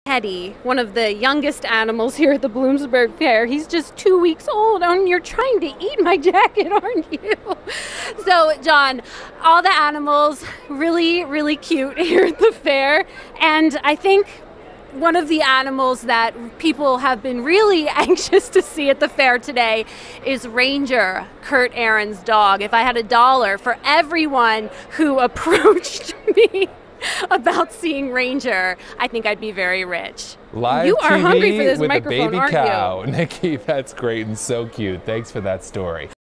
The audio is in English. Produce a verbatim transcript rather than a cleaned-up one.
Teddy, one of the youngest animals here at the Bloomsburg Fair. He's just two weeks old, and you're trying to eat my jacket, aren't you? So, John, all the animals really, really cute here at the fair, and I think one of the animals that people have been really anxious to see at the fair today is Ranger, Kurt Aaron's dog. If I had a dollar for everyone who approached me about seeing Ranger, I think I'd be very rich. Live you are T V hungry for this with microphone, a baby aren't cow. you? Nikki, that's great and so cute. Thanks for that story.